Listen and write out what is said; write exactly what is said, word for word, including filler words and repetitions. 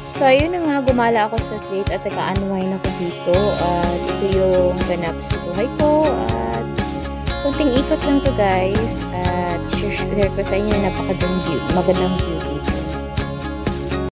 So, ayun na nga, gumala ako saglit at nag-a-unwind ako dito. At ito yung ganap sa buhay ko. At konting ikot lang to guys. At share ko sa inyo napakagandang view, magandang view.